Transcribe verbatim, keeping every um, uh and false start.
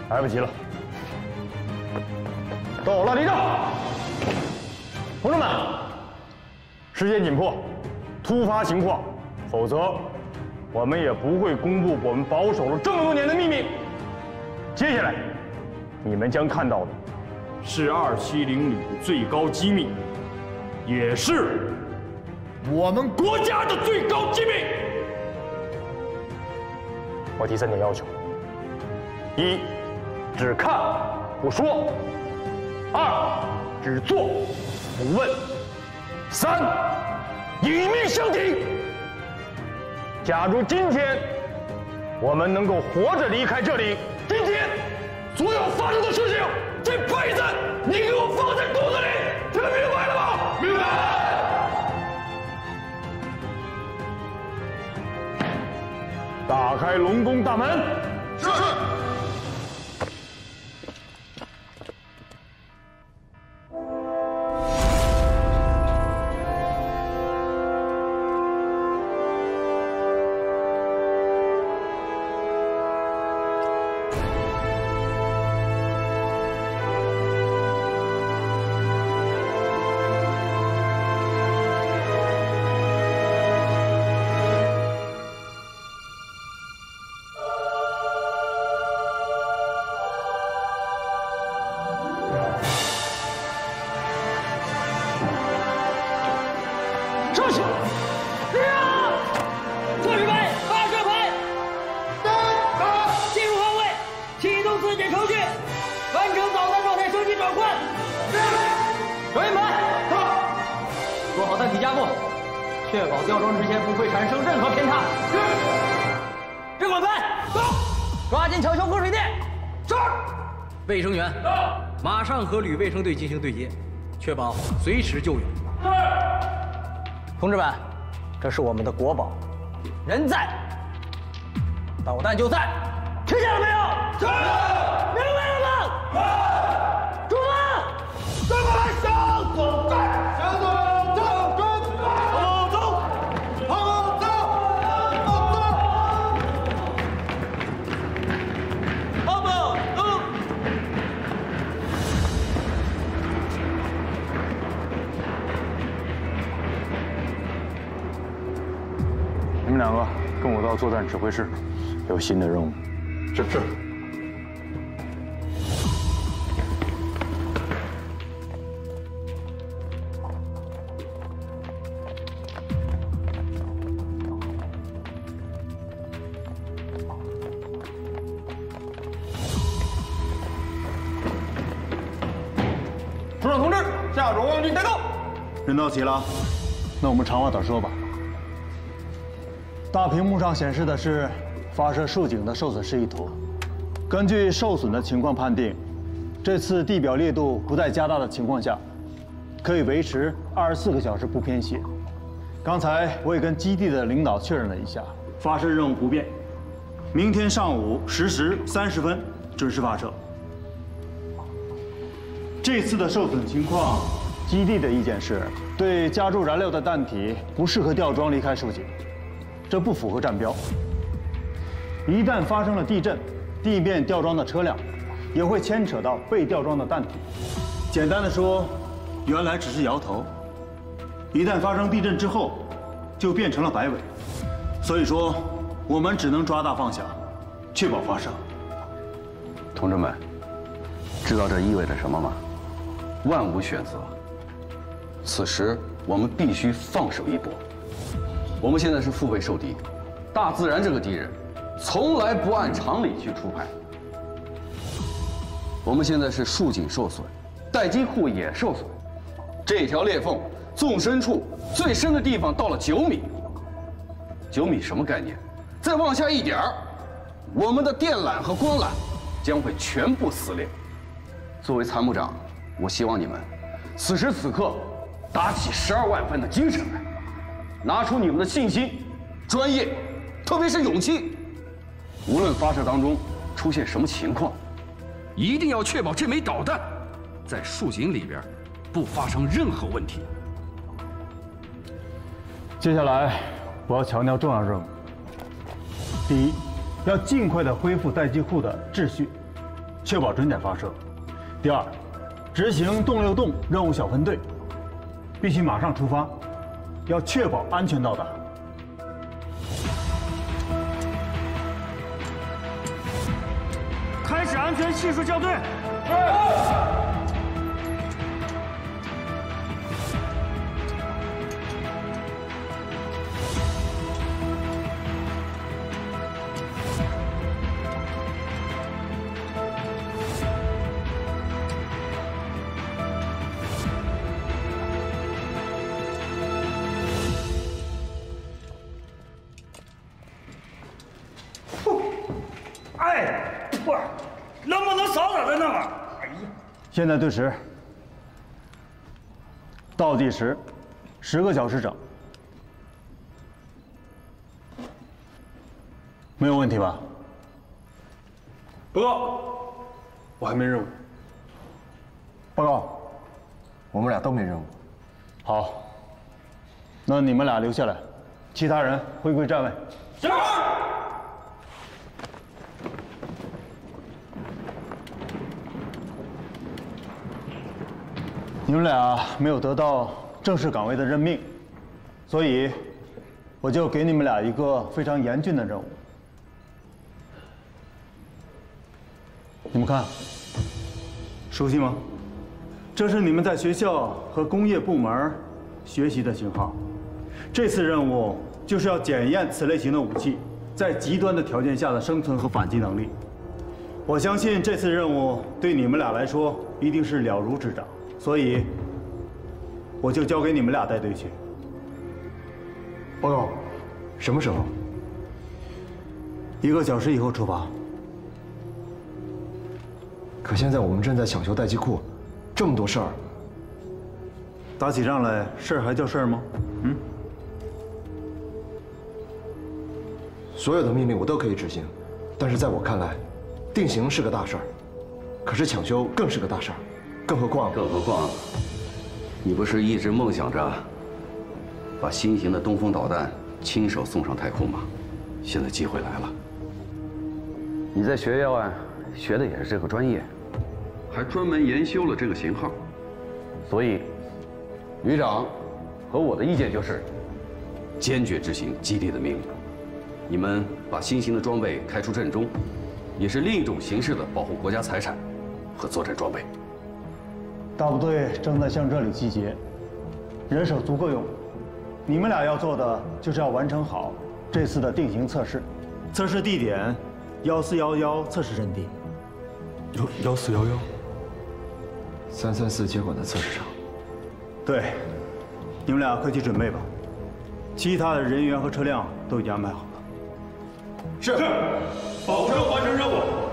来不及了。都拉立正，同志们，时间紧迫，突发情况，否则我们也不会公布我们保守了这么多年的秘密。接下来，你们将看到的是二七零旅的最高机密，也是我们国家的最高机密。我提三点要求：一，只看不说；二，只做不问；三，以命相挺。假如今天我们能够活着离开这里，今天所有发生的事情，这辈子你给我放在肚子里，听明白了吗？明白。打开龙宫大门。是。 确保吊装之前不会产生任何偏差。任管班，走，抓紧抢修供水电。是。卫生员，马上和旅卫生队进行对接，确保随时救援。是。同志们，这是我们的国宝，人在，导弹就在，听见了没有？是。明白了吗？是。出发。任管班，向左转，向左。 你们两个跟我到作战指挥室，有新的任务。是是。首长同志，下属望军带到。 人到齐了，那我们长话短说吧。大屏幕上显示的是发射竖井的受损示意图。根据受损的情况判定，这次地表烈度不再加大的情况下，可以维持二十四个小时不偏斜。刚才我也跟基地的领导确认了一下，发射任务不变，明天上午十时三十分准时发射。这次的受损情况，基地的意见是对加注燃料的弹体不适合吊装离开竖井。这不符合战标。一旦发生了地震，地面吊装的车辆也会牵扯到被吊装的弹体。简单的说，原来只是摇头，一旦发生地震之后，就变成了摆尾。所以说，我们只能抓大放小，确保发射。 同志们，知道这意味着什么吗？万无选择。此时我们必须放手一搏。我们现在是腹背受敌，大自然这个敌人，从来不按常理去出牌。我们现在是竖井受损，待机库也受损，这条裂缝纵深处最深的地方到了九米。九米什么概念？再往下一点儿，我们的电缆和光缆将会全部撕裂。作为参谋长，我希望你们此时此刻打起十二万分的精神来。拿出你们的信心、专业，特别是勇气。无论发射当中出现什么情况，一定要确保这枚导弹在竖井里边不发生任何问题。 接下来，我要强调重要任务。第一，要尽快的恢复待机库的秩序， 确保准点发射；第二，执行洞六洞任务小分队，必须马上出发，要确保安全到达。 开始安全系数校对。 哎，不，能不能少点再弄啊？哎呀， 现在对时，倒计时，十个小时整，没有问题吧？ 报告，我还没任务。 报告，我们俩都没任务。 好，那你们俩留下来，其他人回归站位。 是。 你们俩没有得到正式岗位的任命，所以我就给你们俩一个非常严峻的任务。你们看，熟悉吗？这是你们在学校和工业部门学习的型号。这次任务就是要检验此类型的武器在极端的条件下的生存和反击能力。我相信这次任务对你们俩来说一定是了如指掌。所以，我就交给你们俩带队去。 报告，什么时候？ 一个小时以后出发。 可现在我们正在抢修待机库，这么多事儿， 打起仗来，事儿还叫事儿吗？嗯。 所有的命令我都可以执行，但是在我看来，定型是个大事儿，可是抢修更是个大事儿。更何况， 更何况，你不是一直梦想着把新型的东风导弹亲手送上太空吗？现在机会来了。你在学校啊学的也是这个专业，还专门研修了这个型号，所以，旅长和我的意见就是，坚决执行基地的命令。你们把新型的装备开出阵中，也是另一种形式的保护国家财产和作战装备。 大部队正在向这里集结，人手足够用。你们俩要做的就是要完成好这次的定型测试。测试地点：幺四幺幺测试阵地。 幺幺四幺幺。 三三四接管的测试场。 对，你们俩快去准备吧。其他的人员和车辆都已经安排好了。 是，保证完成任务。